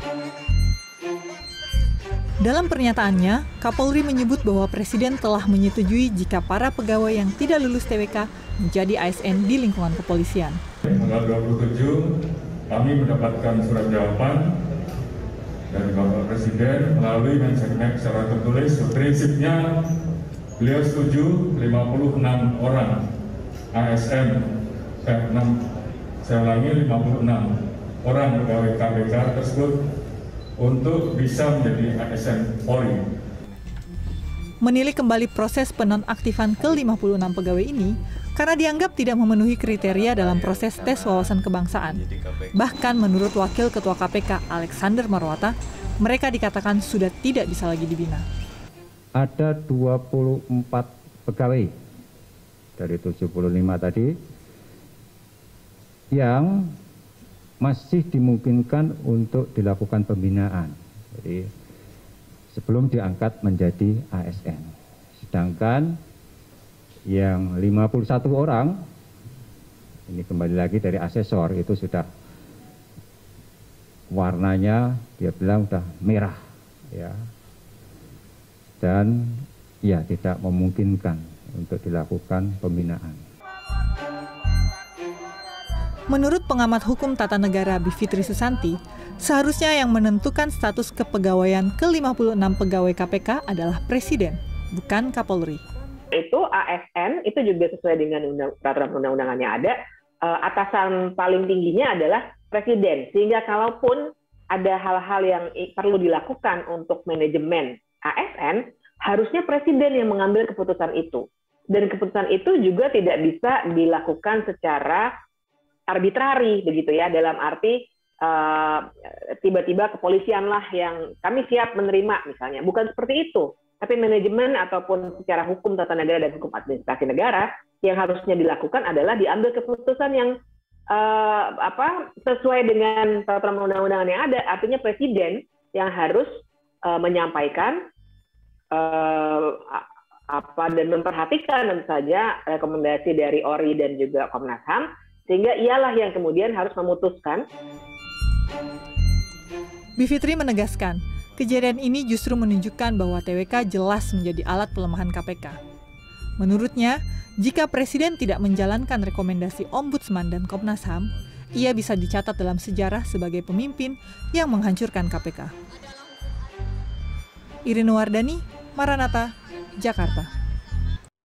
Dalam pernyataannya, Kapolri menyebut bahwa Presiden telah menyetujui jika para pegawai yang tidak lulus TWK menjadi ASN di lingkungan kepolisian. Tanggal 27, kami mendapatkan surat jawaban dari Bapak Presiden melalui Menseknek secara tertulis. Prinsipnya, beliau setuju 56 orang ASN, saya ulangi 56 orang pegawai KPK tersebut untuk bisa menjadi ASN Polri. Menilik kembali proses penonaktifan ke-56 pegawai ini karena dianggap tidak memenuhi kriteria dalam proses tes wawasan kebangsaan. Bahkan menurut Wakil Ketua KPK Alexander Marwata, mereka dikatakan sudah tidak bisa lagi dibina. Ada 24 pegawai dari 75 tadi yang masih dimungkinkan untuk dilakukan pembinaan. Jadi sebelum diangkat menjadi ASN. Sedangkan yang 51 orang, ini kembali lagi dari asesor, itu sudah warnanya dia bilang sudah merah, ya. Dan ya tidak memungkinkan untuk dilakukan pembinaan. Menurut pengamat hukum tata negara Bivitri Susanti, seharusnya yang menentukan status kepegawaian ke-56 pegawai KPK adalah Presiden, bukan Kapolri. Itu ASN, itu juga sesuai dengan peraturan undang-undangannya ada, atasan paling tingginya adalah Presiden. Sehingga kalaupun ada hal-hal yang perlu dilakukan untuk manajemen ASN, harusnya Presiden yang mengambil keputusan itu. Dan keputusan itu juga tidak bisa dilakukan secara arbitrari, begitu ya, dalam arti tiba-tiba kepolisian lah yang kami siap menerima misalnya. Bukan seperti itu. Tapi manajemen ataupun secara hukum tata negara dan hukum administrasi negara yang harusnya dilakukan adalah diambil keputusan yang sesuai dengan peraturan undang-undangan yang ada. Artinya Presiden yang harus menyampaikan dan memperhatikan tentu saja rekomendasi dari ORI dan juga Komnas HAM, sehingga ialah yang kemudian harus memutuskan. Bivitri menegaskan, kejadian ini justru menunjukkan bahwa TWK jelas menjadi alat pelemahan KPK. Menurutnya, jika Presiden tidak menjalankan rekomendasi Ombudsman dan Komnas HAM, ia bisa dicatat dalam sejarah sebagai pemimpin yang menghancurkan KPK. Irene Wardani, Maranatha, Jakarta.